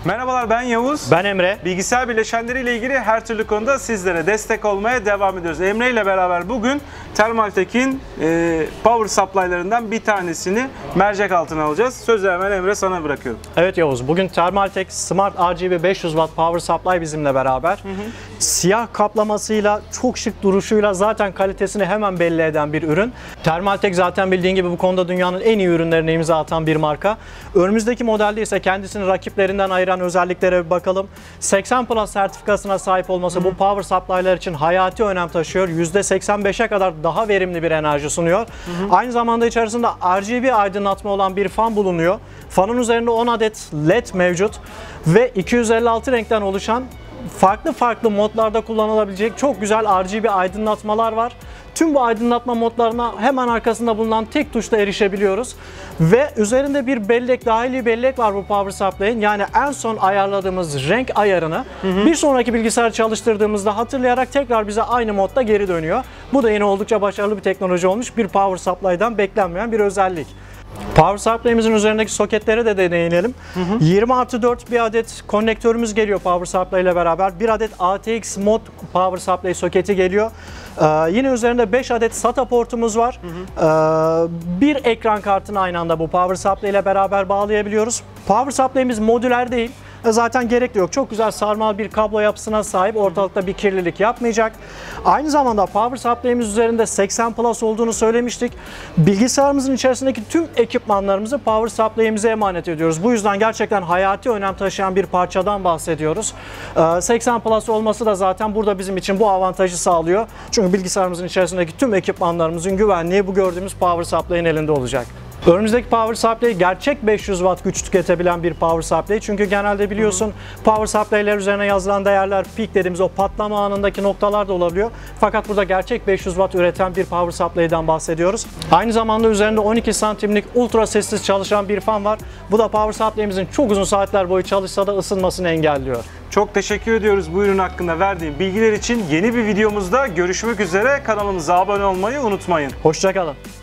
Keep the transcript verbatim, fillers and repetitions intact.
Merhabalar, ben Yavuz. Ben Emre. Bilgisayar bileşenleriyle ilgili her türlü konuda sizlere destek olmaya devam ediyoruz. Emre ile beraber bugün Thermaltake'in e, power supply'larından bir tanesini mercek altına alacağız. Sözü hemen Emre sana bırakıyorum. Evet Yavuz, bugün Thermaltake Smart R G B beş yüz watt power supply bizimle beraber. Hı hı. Siyah kaplamasıyla, çok şık duruşuyla zaten kalitesini hemen belli eden bir ürün. Thermaltake zaten bildiğin gibi bu konuda dünyanın en iyi ürünlerine imza atan bir marka. Önümüzdeki modelde ise kendisini rakiplerinden ayıran özelliklere bir bakalım. seksen plus sertifikasına sahip olması Hı-hı. bu power supply'lar için hayati önem taşıyor. yüzde seksen beşe kadar daha verimli bir enerji sunuyor. Hı-hı. Aynı zamanda içerisinde R G B aydınlatma olan bir fan bulunuyor. Fanın üzerinde on adet led mevcut ve iki yüz elli altı renkten oluşan farklı farklı modlarda kullanılabilecek çok güzel R G B aydınlatmalar var. Tüm bu aydınlatma modlarına hemen arkasında bulunan tek tuşla erişebiliyoruz. Ve üzerinde bir bellek, dahili bellek var bu power supply'in. Yani en son ayarladığımız renk ayarını hı hı. bir sonraki bilgisayar çalıştırdığımızda hatırlayarak tekrar bize aynı modda geri dönüyor. Bu da yine oldukça başarılı bir teknoloji olmuş. Bir power supply'dan beklenmeyen bir özellik. Power supply'imizin üzerindeki soketleri de deneyelim. Hı hı. yirmi artı dört bir adet konnektörümüz geliyor power supply ile beraber. Bir adet A T X mod power supply soketi geliyor. Ee, yine üzerinde beş adet SATA portumuz var. Hı hı. Ee, bir ekran kartını aynı anda bu power supply ile beraber bağlayabiliyoruz. Power supply'imiz modüler değil. Zaten gerek de yok. Çok güzel sarmal bir kablo yapısına sahip. Ortalıkta bir kirlilik yapmayacak. Aynı zamanda power supply'imiz üzerinde seksen plus olduğunu söylemiştik. Bilgisayarımızın içerisindeki tüm ekipmanlarımızı power supply'imize emanet ediyoruz. Bu yüzden gerçekten hayati önem taşıyan bir parçadan bahsediyoruz. seksen plus olması da zaten burada bizim için bu avantajı sağlıyor. Çünkü bilgisayarımızın içerisindeki tüm ekipmanlarımızın güvenliği bu gördüğümüz power supply'in elinde olacak. Önümüzdeki power supply gerçek beş yüz watt güç tüketebilen bir power supply. Çünkü genelde biliyorsun hı hı. power supply'ler üzerine yazılan değerler peak dediğimiz o patlama anındaki noktalar da olabiliyor. Fakat burada gerçek beş yüz watt üreten bir power supply'den bahsediyoruz. Aynı zamanda üzerinde on iki santimlik ultra sessiz çalışan bir fan var. Bu da power supply'imizin çok uzun saatler boyu çalışsa da ısınmasını engelliyor. Çok teşekkür ediyoruz bu ürün hakkında verdiğin bilgiler için. Yeni bir videomuzda görüşmek üzere. Kanalımıza abone olmayı unutmayın. Hoşça kalın.